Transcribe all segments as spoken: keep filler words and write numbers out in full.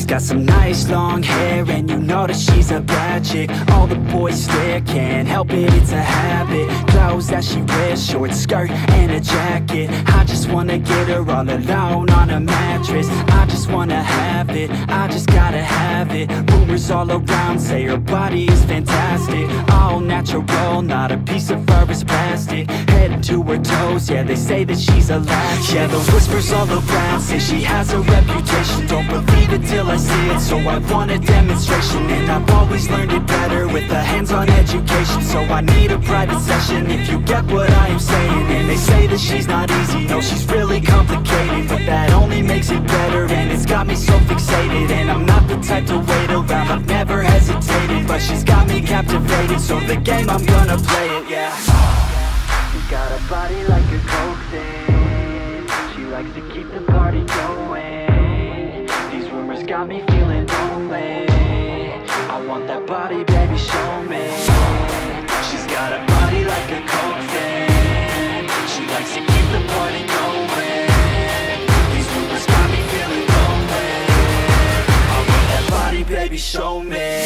She's got some nice long hair, and you know that she's a bad chick. All the boys stare, can't help it, it's a habit. Clothes that she wears, short skirt and a jacket. I just wanna get her all alone on a mattress. I just wanna have it, I just gotta have it. Rumors all around say her body is fantastic. All natural, not a piece of fur is plastic. Head to her toes, yeah, they say that she's a latch. Yeah, the whispers all around say she has a reputation. Don't believe it till I see it, so I want a demonstration. And I've always learned it better with a hands-on education. So I need a private session if you get what I am saying. And they say that she's not easy, no, she's really complicated. But that only makes it better, and it's got me so fixated. And I'm not the type to wait around, I've never hesitated. But she's got me captivated, so the game, I'm gonna play it, yeah. She's got a body like a coke thing. She likes to keep the party going. These rumors got me feeling lonely. I want that body, baby, show me. She's got a body like a coke thing. She likes to keep the party going. These rumors got me feeling lonely. I want that body, baby, show me.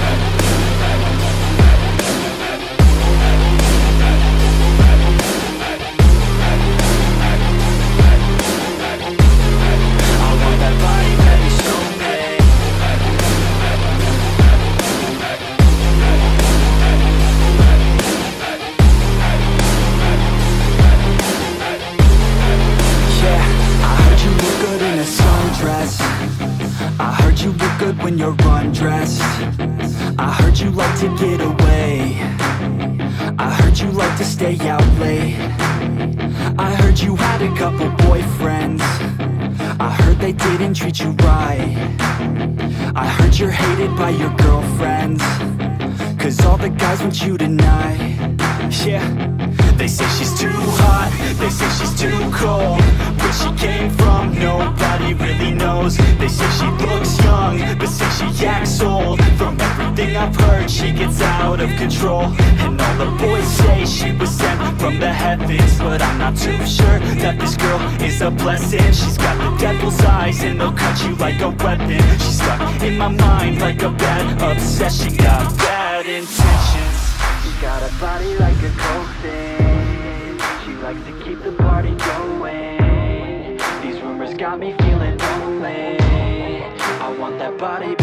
I heard you look good when you're undressed. I heard you like to get away. I heard you like to stay out late. I heard you had a couple boyfriends. I heard they didn't treat you right. I heard you're hated by your girlfriends, cause all the guys want you tonight. Yeah, they say she's too hot, they say she's too cold. Where she came from, nobody really knows. They say she looks young, but say she acts old. From everything I've heard, she gets out of control. And all the boys say she was sent from the heavens, but I'm not too sure that this girl is a blessing. She's got the devil's eyes, and they'll cut you like a weapon. She's stuck in my mind like a bad obsession. Got bad intentions. She's got a body like a coke thing. She likes to keep the party going. These rumors got me feeling lonely. I want that body,